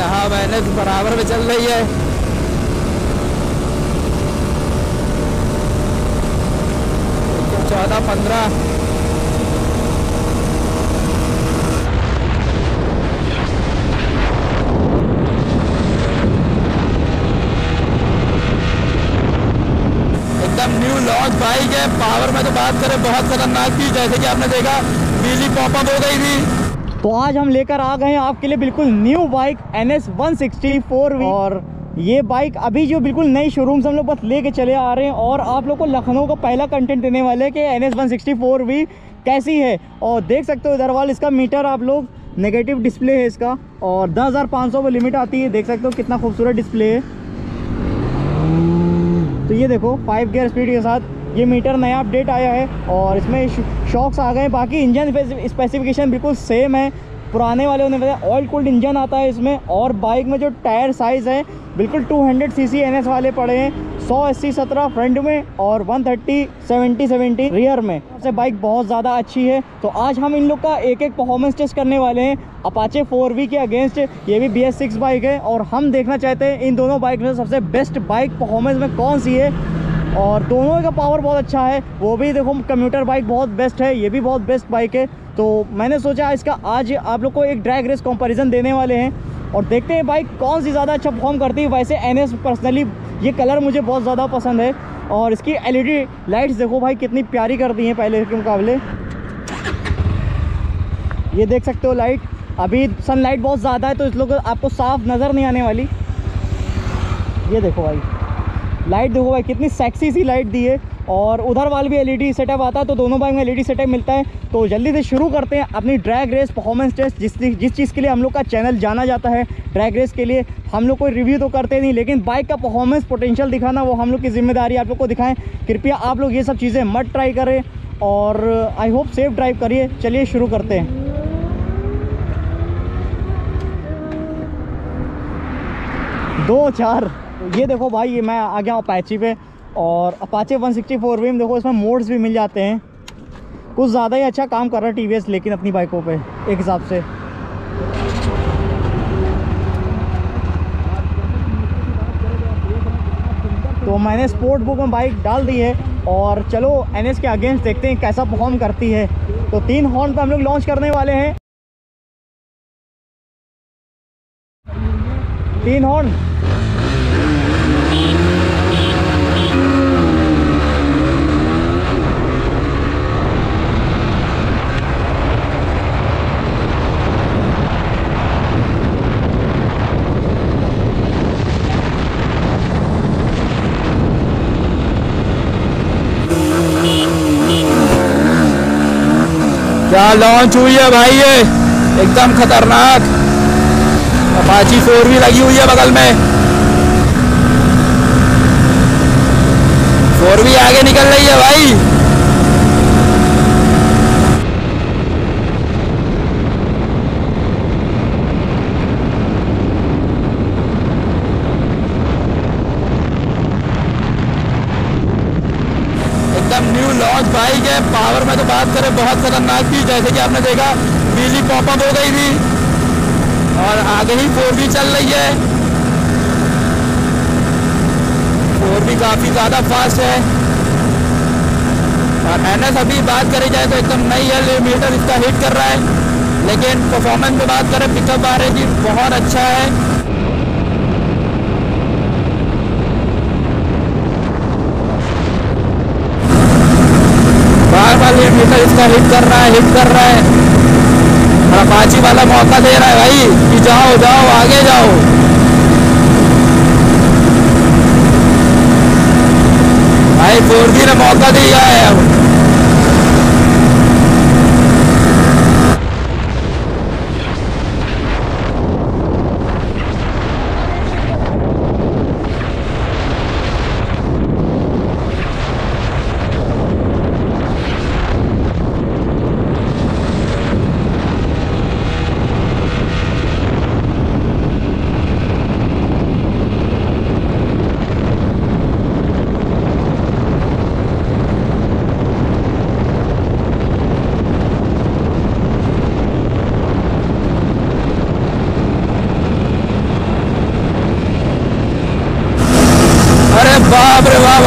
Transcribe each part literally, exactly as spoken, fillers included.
यहाँ मैंने बराबर में चल रही है। चौदह पंद्रह न्यू लॉन्च बाइक है। पावर में तो बात करें बहुत खतरनाक थी, जैसे कि आपने देखा बिजली पॉपअप हो गई थी। तो आज हम लेकर आ गए हैं आपके लिए बिल्कुल new bike N S one sixty four V. और ये बाइक अभी जो बिल्कुल नई शोरूम से हम लोग बस लेके चले आ रहे हैं और आप लोग को लखनऊ का पहला कंटेंट देने वाले हैं कि N S one sixty four V कैसी है। और देख सकते हो इधर वाल इसका मीटर आप लोग नेगेटिव डिस्प्ले है इसका, और दस हज़ार पाँच सौ वो लिमिट आती है। देख सकते हो कितना खूबसूरत डिस्प्ले है। तो ये देखो फाइव गियर स्पीड के साथ ये मीटर नया अपडेट आया है और इसमें शॉक्स आ गए। बाकी इंजन स्पेसिफिकेशन बिल्कुल सेम है पुराने वाले उन्होंने बताया। ऑयल कूल्ड इंजन आता है इसमें। और बाइक में जो टायर साइज़ है बिल्कुल two hundred C C N S वाले पड़े हैं। सौ अस्सी सत्रह फ्रंट में और one thirty seventy seventy rear में। सबसे बाइक बहुत ज़्यादा अच्छी है। तो आज हम इन लोग का एक एक परफॉर्मेंस टेस्ट करने वाले हैं अपाचे फोर वी के अगेंस्ट। ये भी बी एस सिक्स बाइक है और हम देखना चाहते हैं इन दोनों बाइक में सबसे बेस्ट बाइक परफॉर्मेंस में कौन सी है। और दोनों का पावर बहुत अच्छा है। वो भी देखो कम्यूटर बाइक बहुत बेस्ट है, ये भी बहुत बेस्ट बाइक है। तो मैंने सोचा इसका आज आप लोग को एक ड्रैग रेस कंपैरिजन देने वाले हैं और देखते हैं बाइक कौन सी ज़्यादा अच्छा परफॉर्म करती है। वैसे एन एस पर्सनली ये कलर मुझे बहुत ज़्यादा पसंद है। और इसकी एल ई डी लाइट्स देखो भाई कितनी प्यारी कर दी हैं पहले के मुकाबले। ये देख सकते हो लाइट, अभी सनलाइट बहुत ज़्यादा है तो इस लोग आपको साफ नज़र नहीं आने वाली। ये देखो भाई लाइट देखो भाई कितनी सेक्सी सी लाइट दी है। और उधर वाल भी एलईडी सेटअप आता है तो दोनों बाइक में एलईडी सेटअप मिलता है। तो जल्दी से शुरू करते हैं अपनी ड्रैग रेस परफॉर्मेंस टेस्ट। जिस जिस चीज़ के लिए हम लोग का चैनल जाना जाता है ड्रैग रेस के लिए, हम लोग कोई रिव्यू तो करते नहीं लेकिन बाइक का परफॉर्मेंस पोटेंशियल दिखाना वो हम लोग की जिम्मेदारी आप लोग को दिखाएं। कृपया आप लोग ये सब चीज़ें मत ट्राई करें और आई होप सेफ ड्राइव करिए। चलिए शुरू करते हैं। दो चार ये देखो भाई ये मैं आ गया अपाची पे और Apache one sixty four V में देखो इसमें मोड्स भी मिल जाते हैं। कुछ ज़्यादा ही अच्छा काम कर रहा है टी वी एस लेकिन अपनी बाइकों पे एक हिसाब से। तो मैंने स्पोर्ट बुक में बाइक डाल दी है और चलो एन एस के अगेंस्ट देखते हैं कैसा परफॉर्म करती है। तो तीन हॉर्न पे हम लोग लॉन्च करने वाले हैं। तीन हॉर्न क्या लॉन्च हुई है भाई, ये एकदम खतरनाक अपाची फोर वी लगी हुई है बगल में। फोर वी आगे निकल रही है भाई। एकदम न्यू लॉन्च बाइक है। पावर में तो बात करें बहुत खतरनाक थी, जैसे कि आपने देखा बिजली पॉपअप हो गई थी और आगे ही फोर वी चल रही है। फोर वी काफ़ी ज़्यादा फास्ट है। और एन एस अभी बात करी जाए तो एकदम नई है, मीटर इसका हिट कर रहा है। लेकिन परफॉर्मेंस में बात करें पिकअप आ रही थी बहुत अच्छा है। बार बार ये मीटर इसका हिट कर रहा है हिट कर रहा है और अपाची वाला मौका दे रहा है भाई कि जाओ जाओ आगे जाओ। भाई फोर वी ने मौका दिया है अब।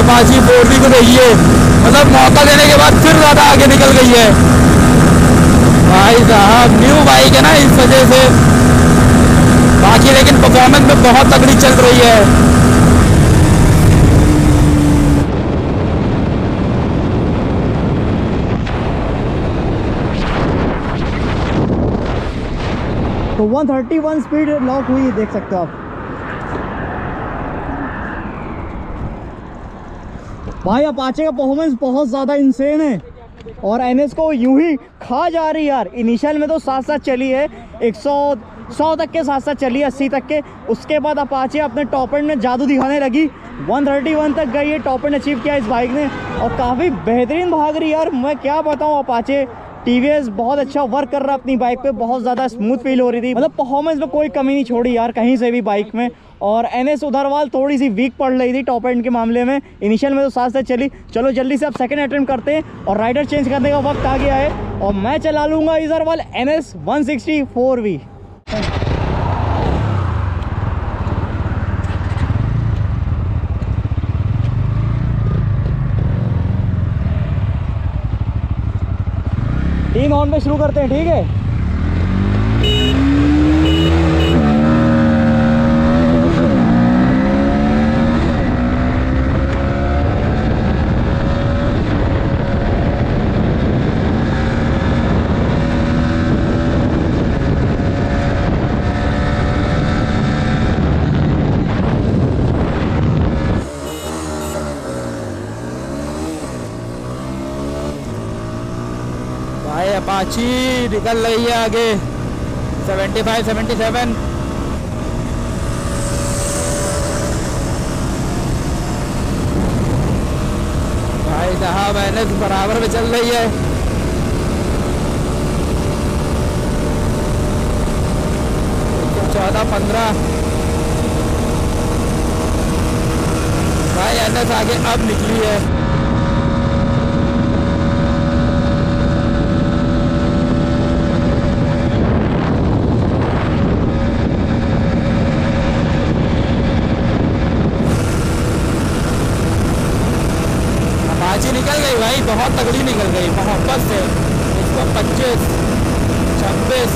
अपाची फोर वी को देखिए, मतलब मौका देने के बाद फिर ज़्यादा आगे निकल गई है भाई साहब। न्यू बाइक है ना इस वजह से, बाकी लेकिन परफॉर्मेंस में बहुत तगड़ी चल रही है। तो एक सौ इकतीस स्पीड लॉक हुई, देख सकते हो आप भाई। अपाचे का परफॉर्मेंस बहुत ज़्यादा इंसेन है और एनएस को यूं ही खा जा रही है यार। इनिशियल में तो साथ साथ चली है, एक सौ सौ तक के साथ साथ चली है, अस्सी तक के। उसके बाद अपाचे अपने टॉप एंड में जादू दिखाने लगी, एक सौ इकतीस तक गई है, टॉप एंड अचीव किया इस बाइक ने और काफ़ी बेहतरीन भाग रही यार। मैं क्या बताऊँ, अपाचे टीवीएस बहुत अच्छा वर्क कर रहा है अपनी बाइक पे, बहुत ज़्यादा स्मूथ फील हो रही थी, मतलब परफॉर्मेंस में कोई कमी नहीं छोड़ी यार कहीं से भी बाइक में। और एनएस उधरवाल थोड़ी सी वीक पड़ रही थी टॉप एंड के मामले में, इनिशियल में तो साथ साथ चली। चलो जल्दी से अब सेकंड अटेम्प्ट करते हैं और राइडर चेंज करने का वक्त आ गया है और मैं चला लूँगा इधरवाल N S one sixty four V. तीन ऑन पे शुरू करते हैं, ठीक है। भाई अपाची निकल रही है आगे, पचहत्तर, सतहत्तर। भाई साहब एनएस बराबर में चल रही है। चौदह पंद्रह भाई एनएस आगे अब निकली है। अपाची निकल गई भाई, बहुत तगड़ी निकल गई मोहब्बत से। इसको पच्चीस छब्बीस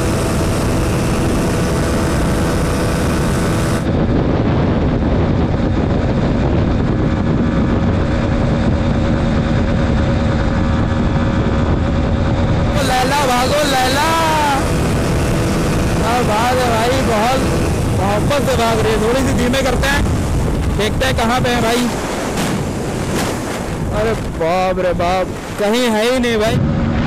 लैला भागो लैला, और भाग है भाई, बहुत मोहब्बत से भाग रही है। थोड़ी सी धीमे करते हैं, देखते हैं कहाँ पे है भाई। अरे बाप रे बाप, कहीं है ही नहीं भाई।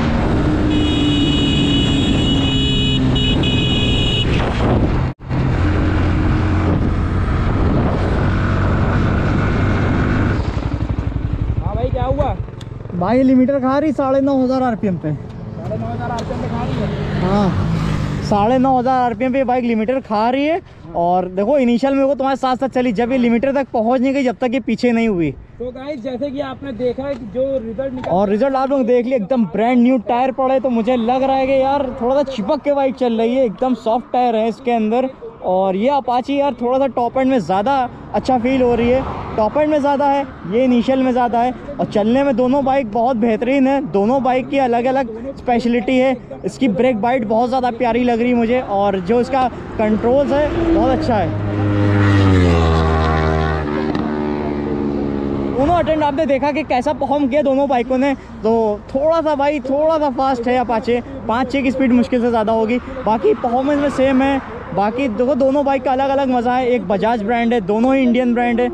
हाँ भाई क्या हुआ भाई? लिमिटर खा रही साढ़े नौ हज़ार आरपीएम पे। साढ़े नौ हज़ार आरपीएम पे खा रही है। हाँ साढ़े नौ हज़ार आरपीएम पे बाइक लिमिटर खा रही है। और देखो इनिशियल में वो तुम्हारे साथ साथ चली, जब ये लिमिटर तक पहुंच नहीं गई, जब तक ये पीछे नहीं हुई। तो गाइस जैसे कि आपने देखा है कि जो रिजल्ट निकला और रिजल्ट आप लोग देख लिए, एकदम ब्रांड न्यू टायर पड़े। तो मुझे लग रहा है कि यार थोड़ा सा चिपक के बाइक चल रही है, एकदम सॉफ्ट टायर है इसके अंदर। और ये अपाची यार थोड़ा सा टॉप एंड में ज़्यादा अच्छा फील हो रही है, टॉप एंड में ज़्यादा है, ये इनिशियल में ज़्यादा है। और चलने में दोनों बाइक बहुत बेहतरीन है, दोनों बाइक की अलग अलग स्पेशलिटी है। इसकी ब्रेक बाइट बहुत ज़्यादा प्यारी लग रही है मुझे, और जो इसका कंट्रोल्स है बहुत अच्छा है। दोनों अटेंड आपने देखा कि कैसा परफॉर्म किया दोनों बाइकों ने। तो थोड़ा सा भाई थोड़ा सा फास्ट है अपाचे, पाँच छः की स्पीड मुश्किल से ज़्यादा होगी, बाकी परफॉर्मेंस में सेम है। बाकी देखो दोनों बाइक का अलग अलग मज़ा है, एक बजाज ब्रांड है, दोनों ही इंडियन ब्रांड है।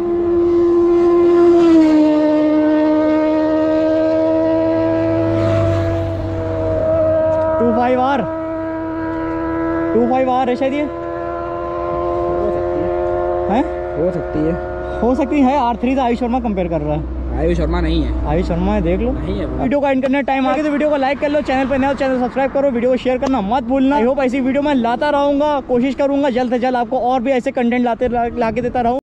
Two five R two five R है शायद, ये है हो सकती है, हो सकती है। आर थ्री से आयुष शर्मा कंपेयर कर रहा है। आयुष शर्मा नहीं है, आयुष शर्मा है, देख लो। नहीं है। वीडियो का इंटरनेट टाइम आ गया तो वीडियो को लाइक कर लो, चैनल पर नया चैनल सब्सक्राइब करो, वीडियो को शेयर करना मत भूलना। आई होप ऐसी वीडियो मैं लाता रहूँगा, कोशिश करूँगा जल्द से जल्द आपको और भी ऐसे कंटेंट लाते ला के देता रहूँ।